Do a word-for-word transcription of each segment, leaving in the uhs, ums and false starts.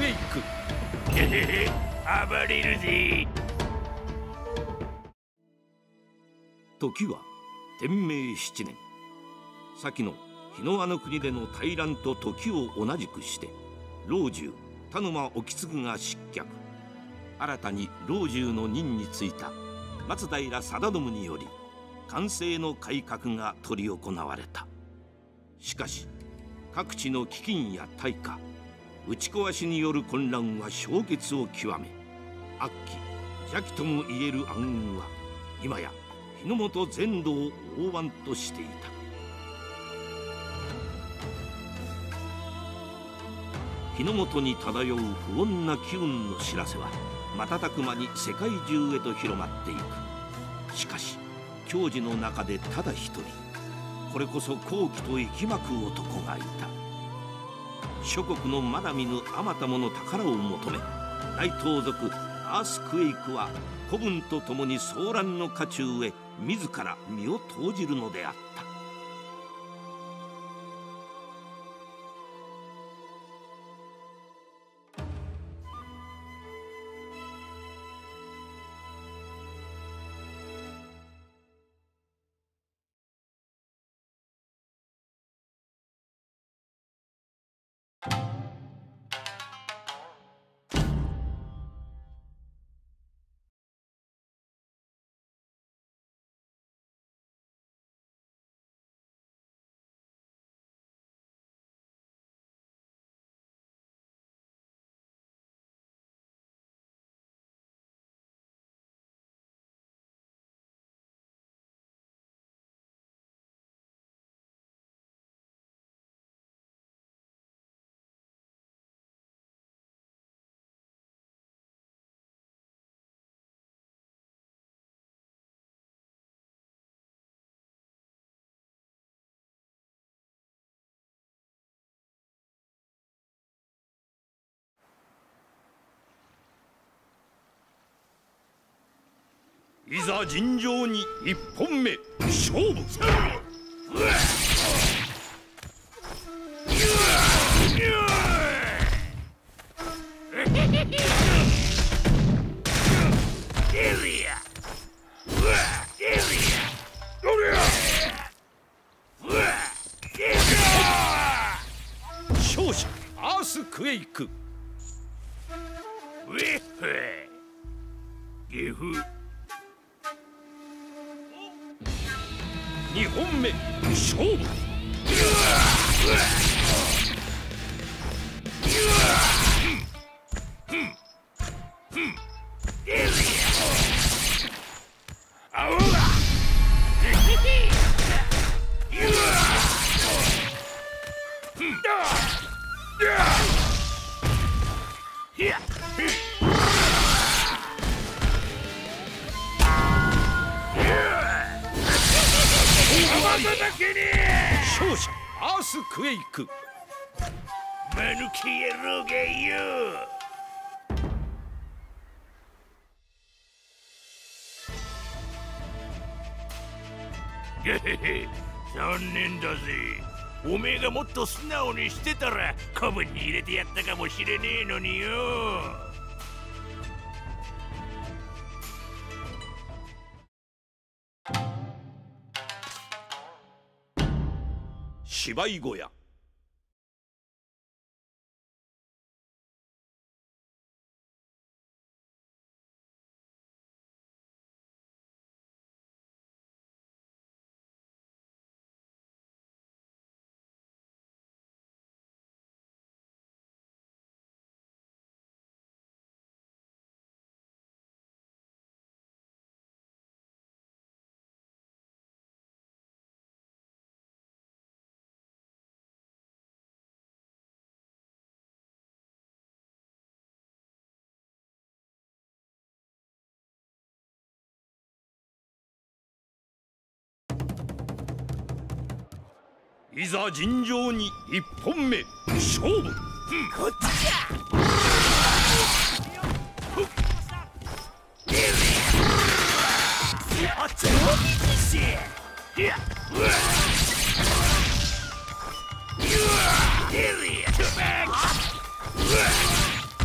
クエイク。 へへへ、暴れるぜ。 時は天明七年、先の日の輪の国での大乱と時を同じくして老中田沼意次が失脚。新たに老中の任に就いた松平定信により寛政の改革が執り行われた。しかし各地の飢饉や大火、打ち壊しによる混乱は氷結を極め、悪鬼邪気ともいえる暗雲は今や日の本全土を覆わんとしていた。日の本に漂う不穏な機運の知らせは瞬く間に世界中へと広まっていく。しかし矜持の中でただ一人、これこそ好機と息巻く男がいた。諸国のまだ見ぬあまたもの宝を求め、大盗賊アースクエイクは子分と共に騒乱の渦中へ自ら身を投じるのであった。 いざ尋常に一本目勝負。勝者アースクエイク。 ウェッフゲフ。 二本目勝負。勝者アースクエイク。 間抜け野郎がよ。へへへ、残念だぜ。おめえがもっと素直にしてたら子分に入れてやったかもしれねえのによ。 芝居小屋。いざ尋常に一本目勝負。 こっちじゃ。あっちのし。いや。うわ。うわ。エリア。うわ。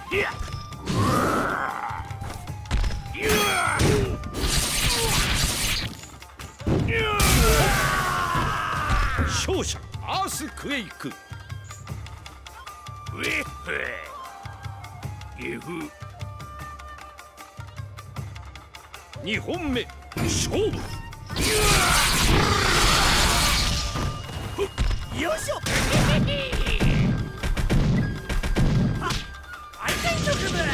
勝者アースクエイク。 ウェッフゲフにほんめ勝負。 よいしょあいたいとくだ。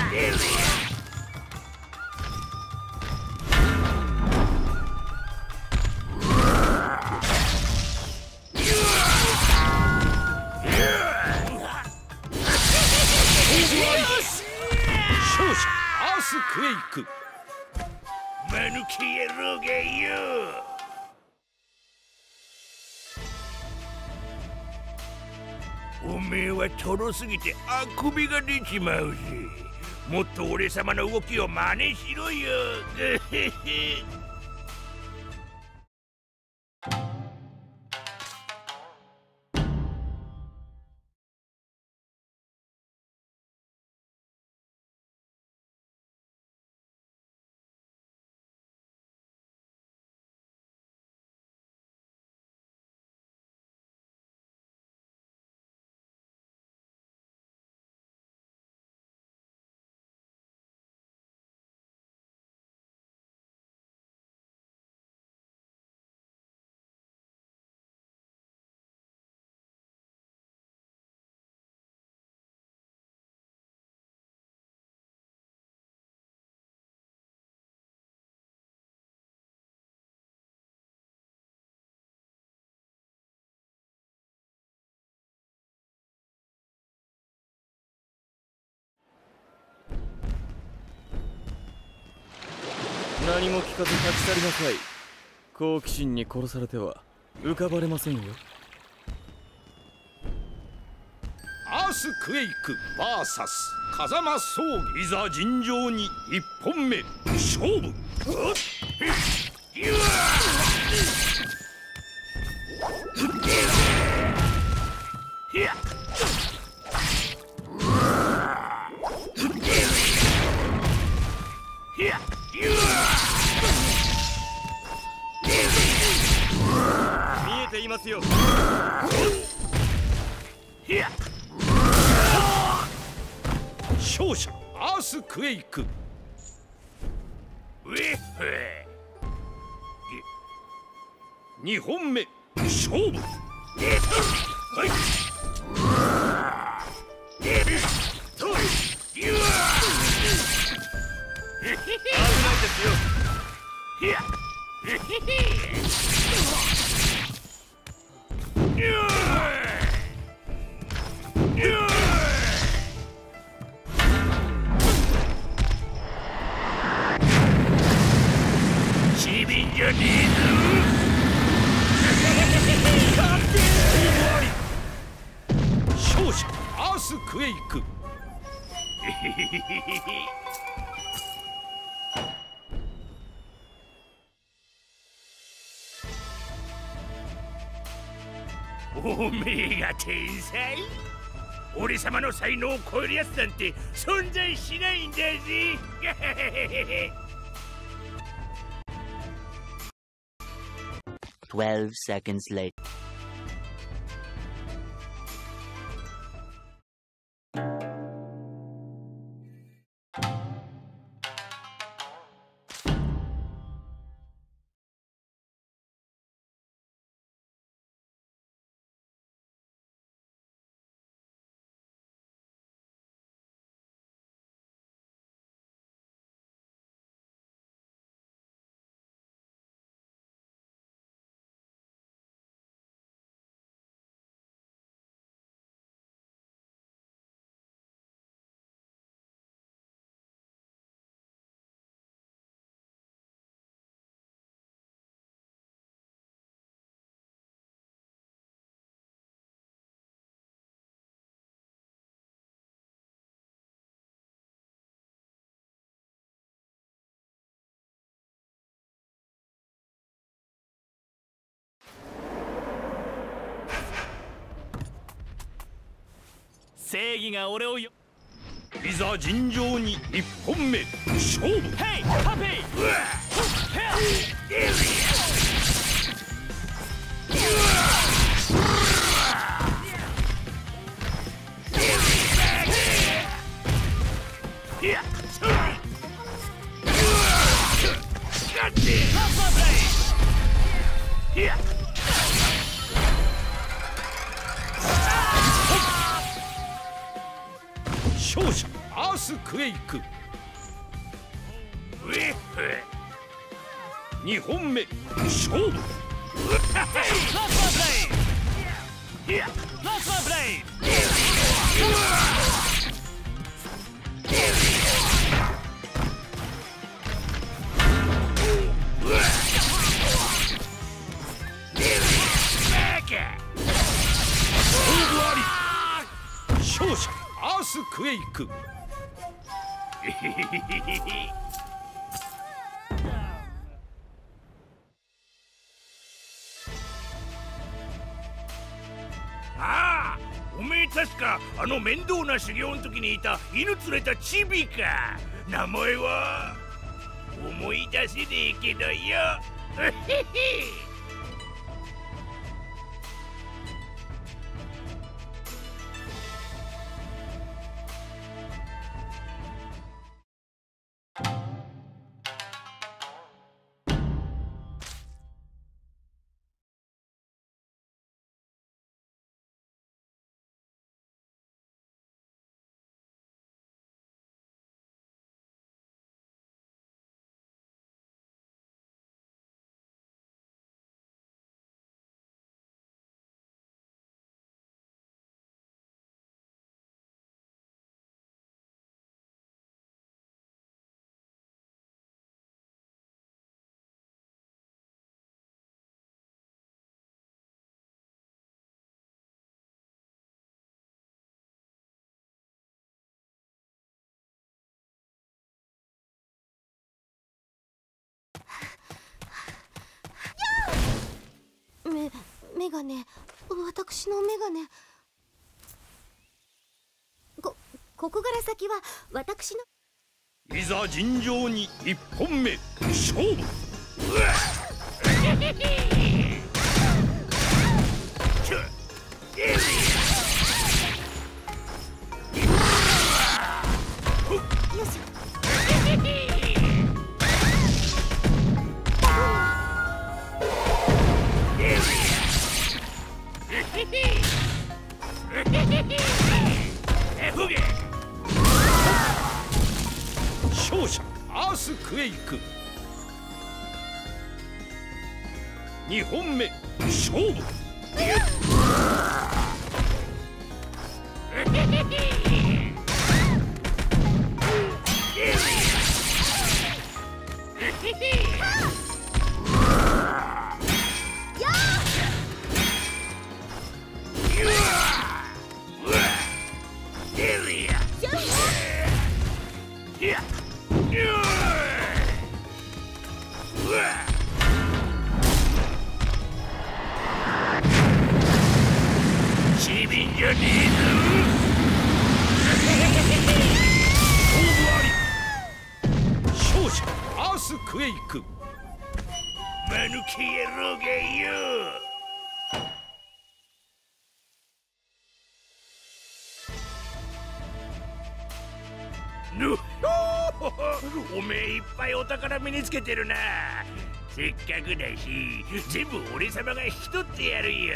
勝者アースクエイク。 間抜け野郎がよ。おめえはとろすぎてあくびが出ちまうぜ。もっと俺様の動きを真似しろよ。 何も聞かず立ち去りなさい。好奇心に殺されては浮かばれませんよ。 アースクエイク ブイエス 風間葬儀。いざ尋常にいっぽんめ勝負。 見えていますよ。 勝者アースクエイク。 ウェッフにほんめ勝負。 はい危ないですよ。 ちびんじゃねえぞ。 勝者アースクエイク。 おめえが天才？俺様の才能を超えるやつなんて存在しないんだぜ。 twelve seconds later. 正義が俺をよ。 いざ尋常に一本目勝負。 ヘイハッピー勝者アースクエイク。にほんめ勝負。勝者アースクエイク。 ああ、おめえ確かあの面倒な修行の時にいた犬連れたチビか。名前は思い出せねえけどよ。 メメガネ、私のメガネ。こここから先は私の。 いざ尋常に一本目勝負。 よし。 勝者アースクエイク。にほんめ勝負。 チビンじゃねえぞ。 勝負あり。勝者アースクエイク。 間抜け野郎がよ。ぬおめえいっぱいお宝身につけてるな。せっかくだし全部俺様が引き取ってやるよ。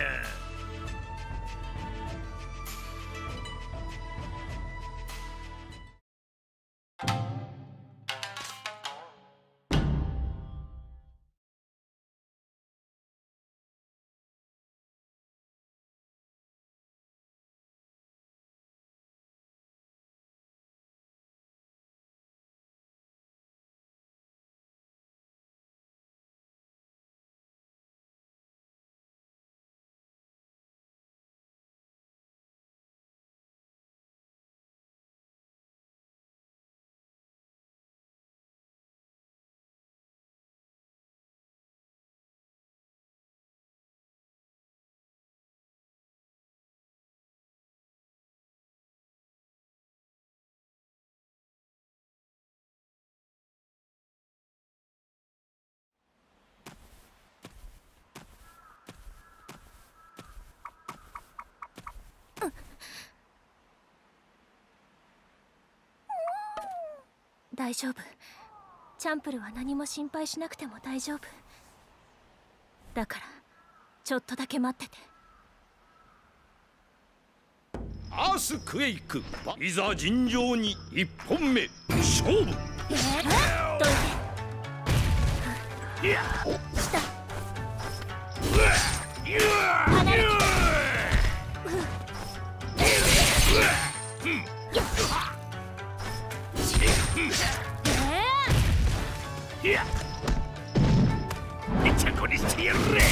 大丈夫。チャンプルは何も心配しなくても大丈夫だから、ちょっとだけ待ってて。 アースクエイク、いざ尋常に一本目勝負。 えー、どいて。下離れて。 いや、めちゃこにしてやるれ。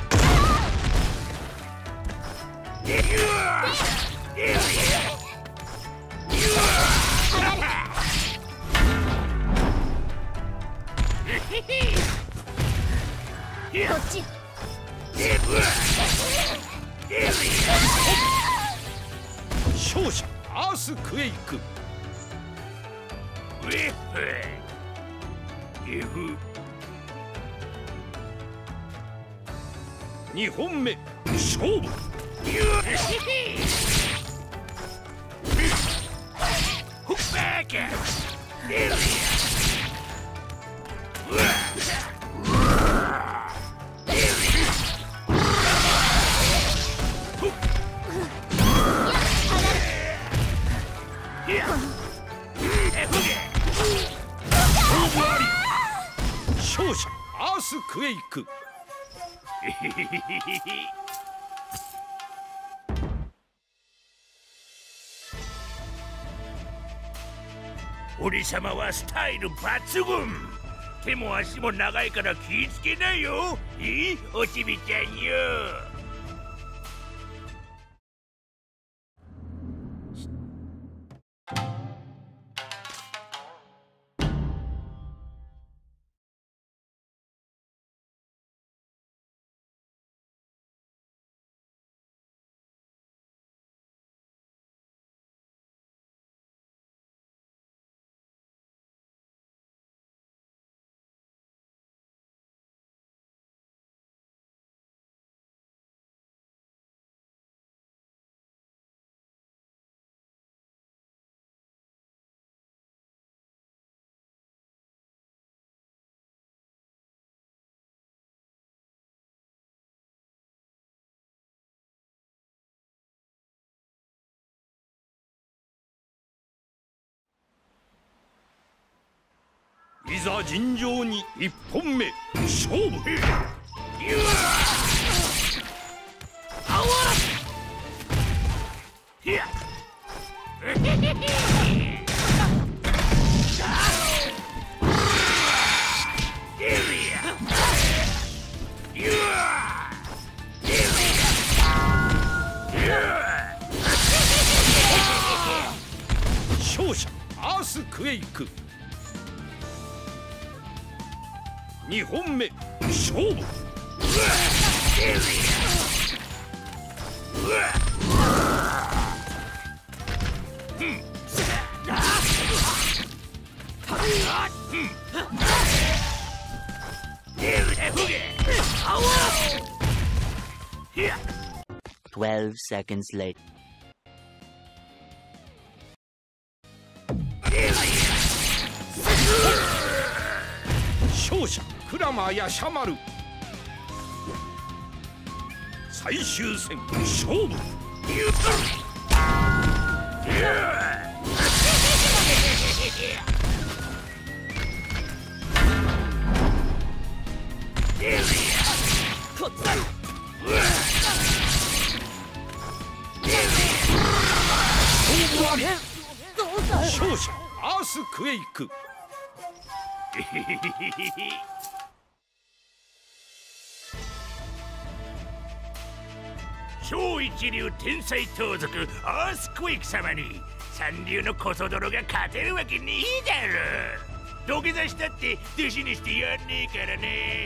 こっち。 勝者アースクエイク。にほんめ勝負。勝者アースクエイク。 俺様はスタイル抜群。手も足も長いから気ぃつけなよ。いいおちびちゃんよ。 いざ尋常に一本目勝負。勝者アースクエイク。にほんめ勝負。 Twelve seconds later. 勝者クラマヤシャマル。最終戦勝負。勝者アースクエイク。 超一流天才盗賊アースクエイク様に三流のコソ泥が勝てるわけねえだろ。土下座したって弟子にしてやんねえからね。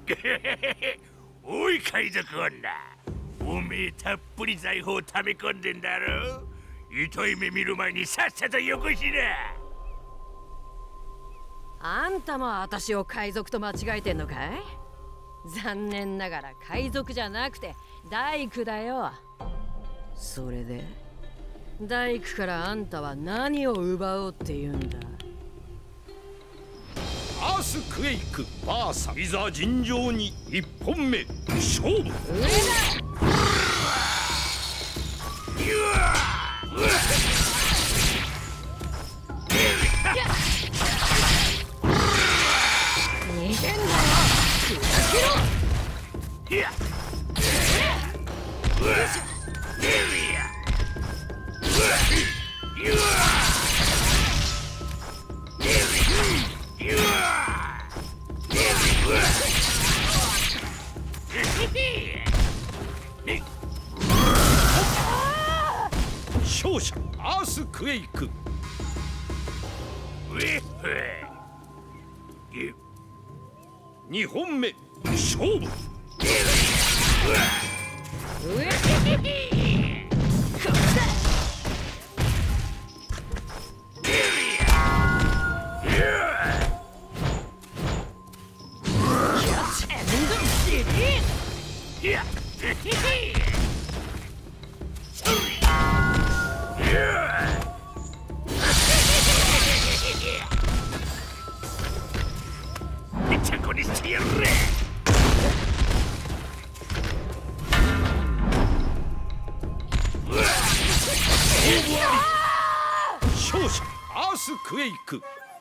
おい海賊女、おめえたっぷり財宝を溜め込んでんだろ。痛い目見る前にさっさとよこしな。 あんたも私を海賊と間違えてんのかい？残念ながら海賊じゃなくて大工だよ。それで大工からあんたは何を奪おうって言うんだ？ アースクエイク ブイエス いざ尋常にいっぽんめ勝負。 上だ！逃げんなよ！砕けろ！いや！ 勝者アースクエイク。にほんめ勝負。勝者アースクエイク。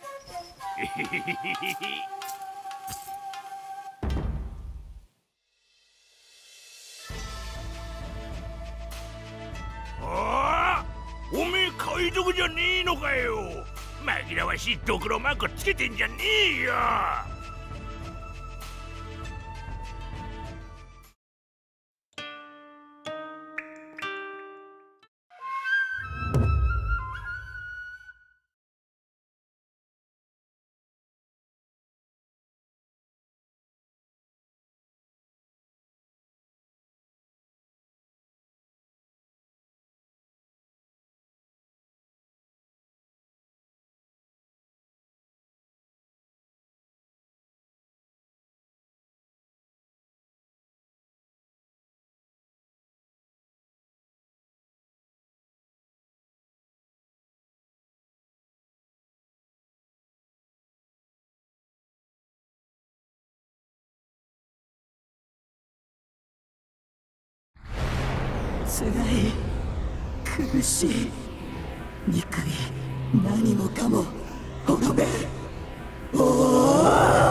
ああ、おめえ海賊じゃねえのかよ。紛らわしいドクロマークつけてんじゃねえよ。 辛い、苦しい、憎い、何もかも滅べ。おお！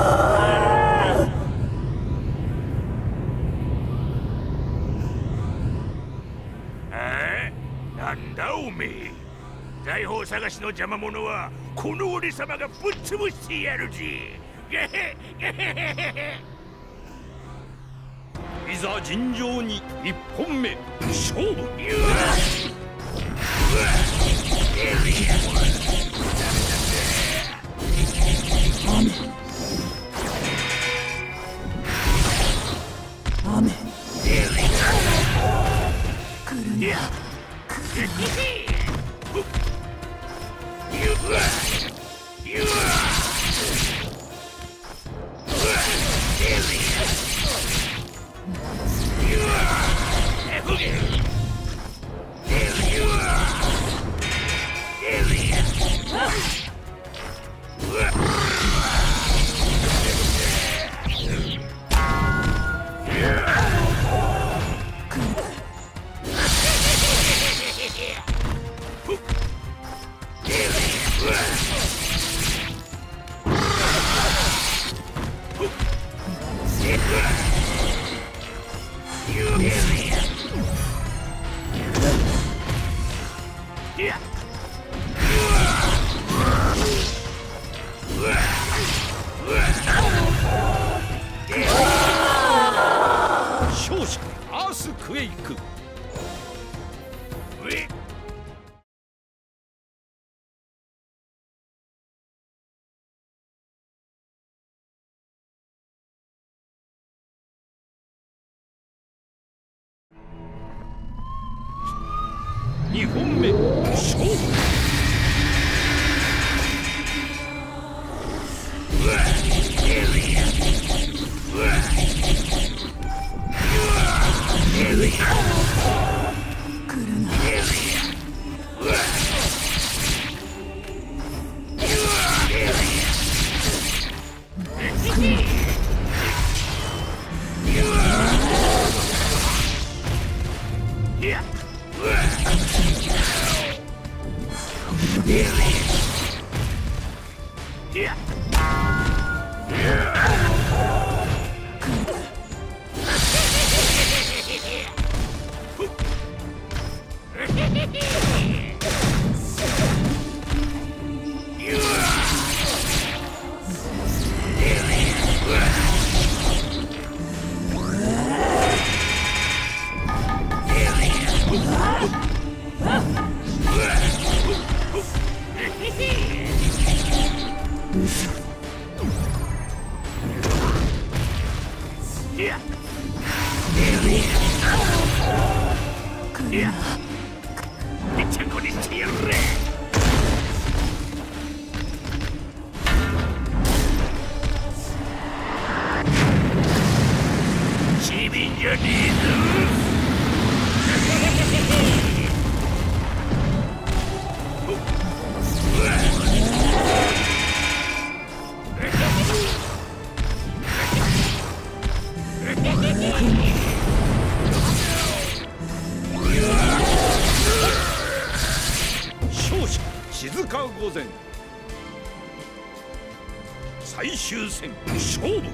なんだおめえ。財宝探しの邪魔者はこの俺様がぶっ潰してやるぜ。 いざ尋常にいっぽんめ勝負。 雨来るな。 You 目勝負。静か御前。最終戦勝負。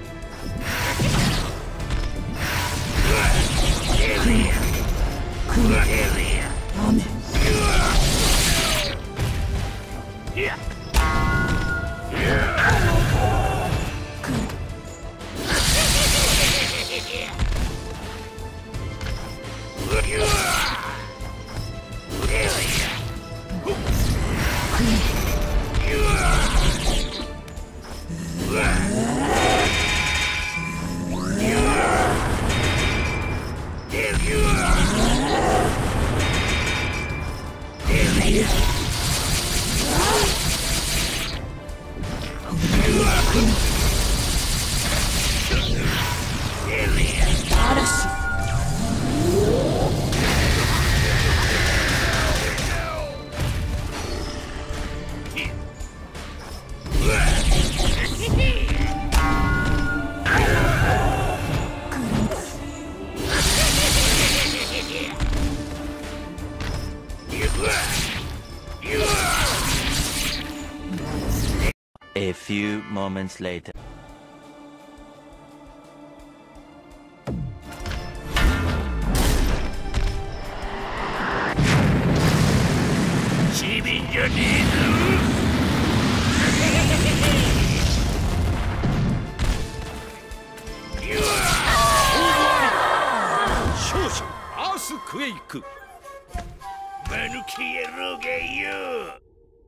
A few moments later. ちびんじゃねえぞ。 勝者アースクエイク。 間抜け野郎がよ。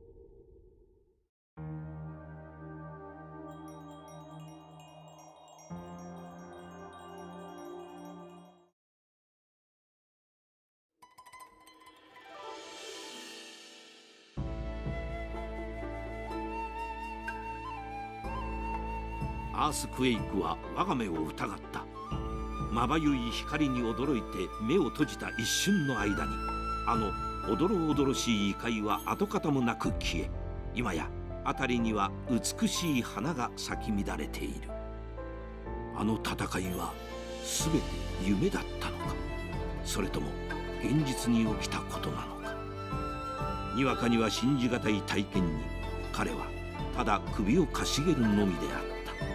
アースクエイクは我が目を疑った。まばゆい光に驚いて目を閉じた一瞬の間に、あのおどろおどろしい異界は跡形もなく消え、今や辺りには美しい花が咲き乱れている。あの戦いは全て夢だったのか、それとも現実に起きたことなのか。にわかには信じがたい体験に、彼はただ首をかしげるのみであった。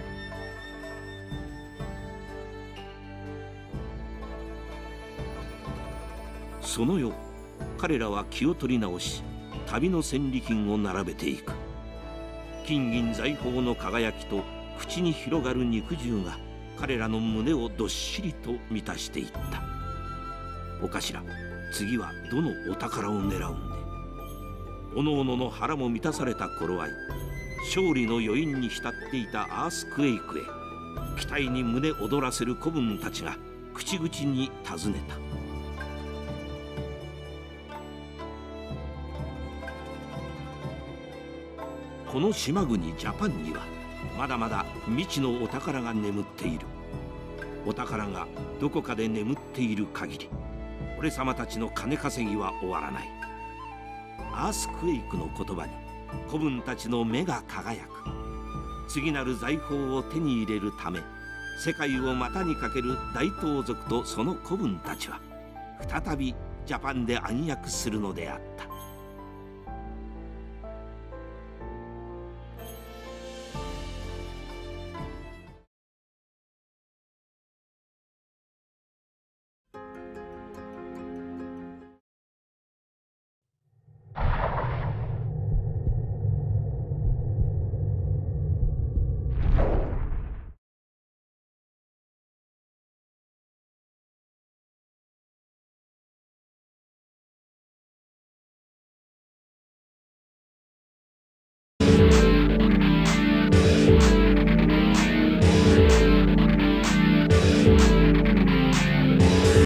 その夜、彼らは気を取り直し、旅の戦利品を並べていく。金銀財宝の輝きと口に広がる肉汁が彼らの胸をどっしりと満たしていった。お頭、次はどのお宝を狙うんで。おのおのの腹も満たされた頃合い、勝利の余韻に浸っていたアースクエイクへ、期待に胸躍らせる子分たちが口々に尋ねた。 この島国ジャパンにはまだまだ未知のお宝が眠っている。お宝がどこかで眠っている限り、俺様たちの金稼ぎは終わらない。アースクエイクの言葉に子分たちの目が輝く。次なる財宝を手に入れるため、世界を股にかける大盗賊とその子分たちは再びジャパンで暗躍するのであった。